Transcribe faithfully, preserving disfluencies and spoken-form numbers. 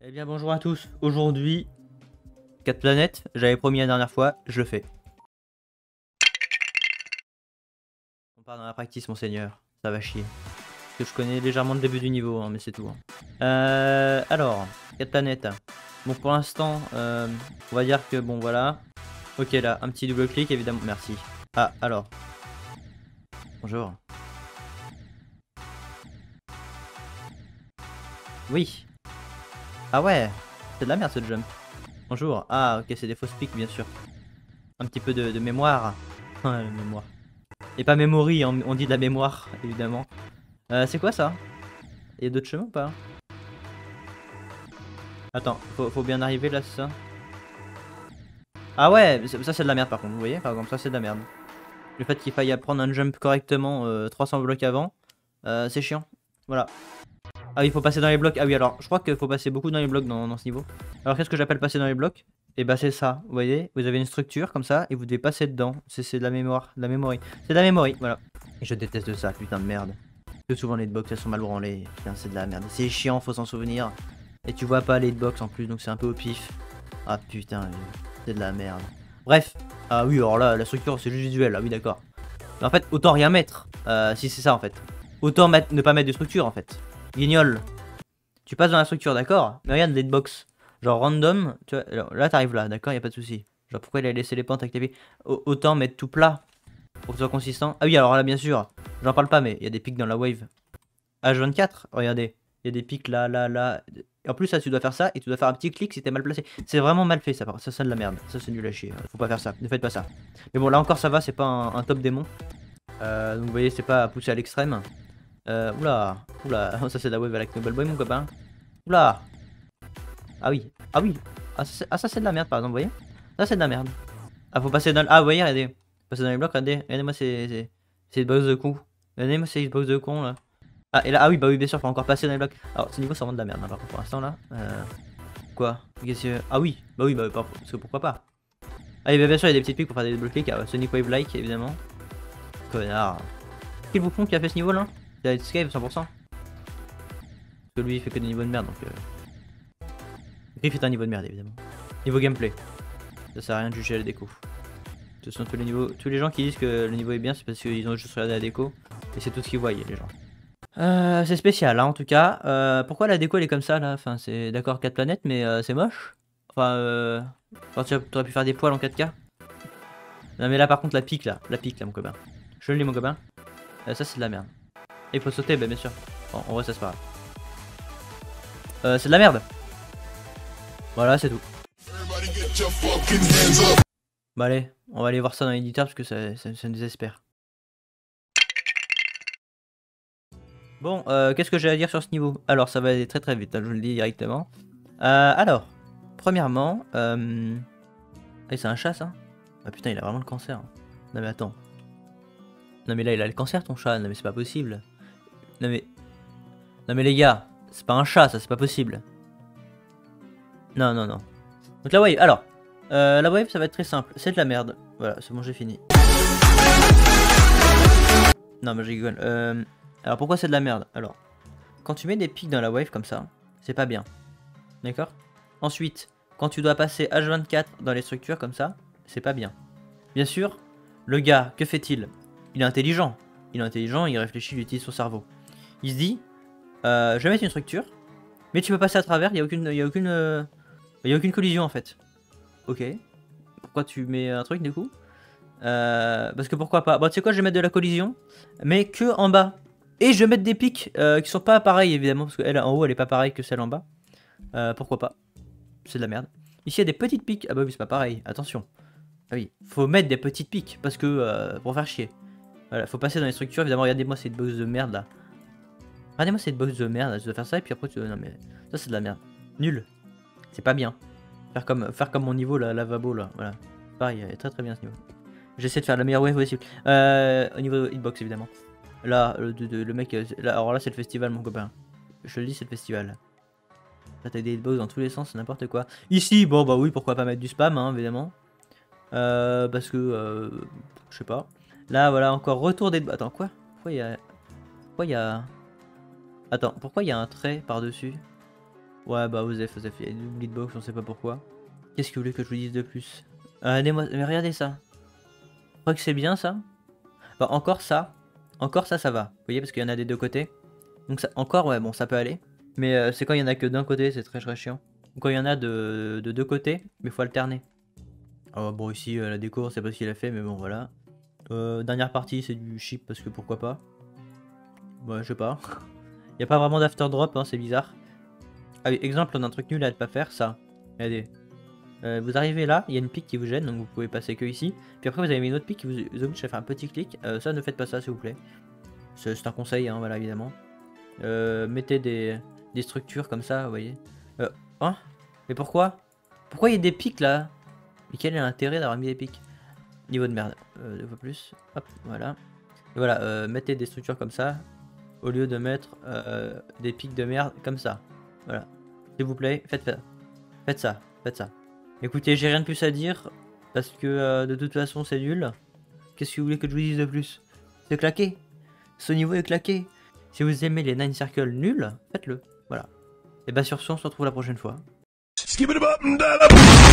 Eh bien bonjour à tous, aujourd'hui quatre planètes, j'avais promis la dernière fois, je le fais. On part dans la practice monseigneur, ça va chier. Parce que je connais légèrement le début du niveau, hein, mais c'est tout. Hein. Euh, alors, quatre planètes. Bon pour l'instant, euh, on va dire que bon voilà. Ok là, un petit double clic évidemment, merci. Ah alors. Bonjour. Oui. Ah ouais, c'est de la merde ce jump. Bonjour. Ah ok, c'est des fausses piques bien sûr. Un petit peu de, de mémoire. Ouais, mémoire. Et pas memory, on, on dit de la mémoire, évidemment. Euh, c'est quoi ça? Il y a d'autres chemins ou pas? Attends, faut, faut bien arriver là, c'est ça? Ah ouais, ça c'est de la merde par contre, vous voyez? Par exemple, ça c'est de la merde. Le fait qu'il faille apprendre un jump correctement euh, trois cents blocs avant, euh, c'est chiant. Voilà. Ah oui, il faut passer dans les blocs. Ah oui, alors, je crois qu'il faut passer beaucoup dans les blocs dans, dans ce niveau. Alors, qu'est-ce que j'appelle passer dans les blocs? Et bah, c'est ça, vous voyez? Vous avez une structure comme ça, et vous devez passer dedans. C'est de la mémoire, de la mémoire. C'est de la mémoire, voilà. Et je déteste ça, putain de merde. Que souvent les hitbox elles sont mal branlées. Putain, c'est de la merde. C'est chiant, faut s'en souvenir. Et tu vois pas les hitbox en plus, donc c'est un peu au pif. Ah putain, c'est de la merde. Bref. Ah oui, alors là, la structure c'est juste visuel, ah oui, d'accord. Mais en fait, autant rien mettre. Euh, si c'est ça en fait. Autant mettre, ne pas mettre de structure en fait. Guignol. Tu passes dans la structure, d'accord? Mais regarde les hitbox. Genre random, tu vois, alors, là t'arrives là, d'accord, y a pas de souci. Genre pourquoi il a laissé les pentes avec les pieds? Autant mettre tout plat pour que ce soit consistant. Ah oui, alors là bien sûr, j'en parle pas, mais il y a des pics dans la wave. H vingt-quatre, regardez, il y a des pics là, là, là. Et en plus, ça, tu dois faire ça et tu dois faire un petit clic si t'es mal placé. C'est vraiment mal fait, ça. Ça, c'est de la merde. Ça, c'est nul à chier. Faut pas faire ça. Ne faites pas ça. Mais bon, là encore, ça va. C'est pas un, un top démon. Euh, donc, vous voyez, c'est pas à pousser à l'extrême. Euh, oula, oula. Ça, c'est de la wave avec Noble Boy, mon copain. Oula. Ah oui, ah oui. Ah, ça, ah, ça c'est de la merde, par exemple, vous voyez. Ça, c'est de la merde. Ah, faut passer dans le... Ah, vous voyez, regardez. Passer dans les blocs, regardez. Regardez-moi, c'est... C'est une box de con. Regardez-moi, c'est une box de con, là. Ah, et là, ah oui, bah oui, bien sûr, faut encore passer dans les blocs. Alors, ce niveau, c'est vraiment de la merde, hein, par contre, pour l'instant, là. Euh... Quoi? Qu'est-ce que... Ah oui, bah oui, bah parce que pourquoi pas. Ah, et bah, bien sûr, il y a des petites pics pour faire des double clics. Ah, Sonic Wave Like, évidemment. Connard. Quel bouffon qui a fait ce niveau, là? C'est Escape, cent pour cent. Parce que lui, il fait que des niveaux de merde, donc... Euh... Griff est un niveau de merde, évidemment. Niveau gameplay. Ça sert à rien de juger la déco. Ce sont tous les niveaux... Tous les gens qui disent que le niveau est bien, c'est parce qu'ils ont juste regardé la déco. Et c'est tout ce qu'ils voient, les gens. Euh, c'est spécial, hein, en tout cas. Euh, pourquoi la déco elle est comme ça là? Enfin, c'est d'accord quatre planètes, mais euh, c'est moche. Enfin, euh... enfin, tu aurais pu faire des poils en quatre K. Non, mais là, par contre, la pique là, la pique là, mon copain. Je le lis, mon copain. Euh, ça, c'est de la merde. Et il faut sauter, bah, bien sûr. Bon, en vrai, ça c'est pas grave. Euh, c'est de la merde. Voilà, c'est tout. Bah, allez, on va aller voir ça dans l'éditeur parce que ça, ça, ça nous désespère. Bon, euh, qu'est-ce que j'ai à dire sur ce niveau? Alors, ça va aller très très vite, hein, je vous le dis directement. Euh, alors, premièrement, euh... eh, c'est un chat ça? Ah putain, il a vraiment le cancer. Non mais attends. Non mais là, il a le cancer ton chat, non mais c'est pas possible. Non mais... Non mais les gars, c'est pas un chat ça, c'est pas possible. Non, non, non. Donc la wave, alors, euh, la wave ça va être très simple, c'est de la merde. Voilà, c'est bon, j'ai fini. Non mais je rigole. Euh... Alors pourquoi c'est de la merde? Alors, quand tu mets des pics dans la wave comme ça, c'est pas bien. D'accord? Ensuite, quand tu dois passer H vingt-quatre dans les structures comme ça, c'est pas bien. Bien sûr, le gars, que fait-il? Il est intelligent. Il est intelligent, il réfléchit, il utilise son cerveau. Il se dit, euh, je vais mettre une structure, mais tu peux passer à travers, il n'y a aucune, il y a aucune, euh, il y a aucune collision en fait. Ok. Pourquoi tu mets un truc du coup? euh, Parce que pourquoi pas? Bon, tu sais quoi, je vais mettre de la collision, mais que en bas. Et je vais mettre des pics euh, qui sont pas pareils évidemment, parce qu'elle en haut elle est pas pareille que celle en bas. Euh, pourquoi pas? C'est de la merde. Ici il y a des petites piques. Ah bah oui, c'est pas pareil, attention. Ah oui, faut mettre des petites piques parce que euh, pour faire chier. Voilà, faut passer dans les structures. Évidemment, regardez-moi cette box de merde là. Regardez-moi cette box de merde là. Tu dois faire ça et puis après tu. Non mais ça c'est de la merde. Nul. C'est pas bien. Faire comme, faire comme mon niveau là, lavabo là. Voilà. Pareil, très très bien ce niveau. J'essaie de faire la meilleure wave possible. Euh, au niveau hitbox évidemment. Là, le, le, le mec. Là, alors là, c'est le festival, mon copain. Je te le dis, c'est le festival. Là, t'as des hitbox dans tous les sens, c'est n'importe quoi. Ici, bon, bah oui, pourquoi pas mettre du spam, hein, évidemment. Euh, parce que. Euh, je sais pas. Là, voilà, encore retour des. Attends, quoi? Pourquoi il y a. Pourquoi il y a. Attends, pourquoi il y a un trait par-dessus? Ouais, bah, Osef, Osef, il y a une double hitbox, on sait pas pourquoi. Qu'est-ce que vous voulez que je vous dise de plus? euh, Regardez-moi, mais regardez ça. Je crois que c'est bien ça. Bah, encore ça. Encore ça, ça va. Vous voyez, parce qu'il y en a des deux côtés. Donc, ça, encore, ouais, bon, ça peut aller. Mais euh, c'est quand il y en a que d'un côté, c'est très très chiant. Ou quand il y en a de, de deux côtés, mais faut alterner. Oh, bon, ici, euh, la déco, c'est pas ce qu'il a fait, mais bon, voilà. Euh, dernière partie, c'est du chip, parce que pourquoi pas. Ouais, je sais pas. Il y a pas vraiment d'after drop, hein, c'est bizarre. Ah oui, exemple, on a un truc nul à ne pas faire, ça. Regardez. Euh, vous arrivez là, il y a une pique qui vous gêne, donc vous pouvez passer que ici. Puis après, vous avez une autre pique qui vous vous oblige à faire un petit clic. Euh, ça, ne faites pas ça, s'il vous plaît. C'est un conseil, hein, voilà, évidemment. Euh, mettez des, des structures comme ça, vous voyez. Euh, hein? Mais pourquoi? Pourquoi il y a des pics là? Mais quel est l'intérêt d'avoir mis des pics? Niveau de merde. Euh, deux fois plus. Hop, voilà. Et voilà, euh, mettez des structures comme ça. Au lieu de mettre euh, des pics de merde comme ça. Voilà. S'il vous plaît, faites ça. Faites ça. Faites ça. Écoutez, j'ai rien de plus à dire. Parce que euh, de toute façon, c'est nul. Qu'est-ce que vous voulez que je vous dise de plus? C'est claqué. Ce niveau est claqué. Si vous aimez les nine circles nuls, faites-le. Voilà. Et bah sur ce, on se retrouve la prochaine fois.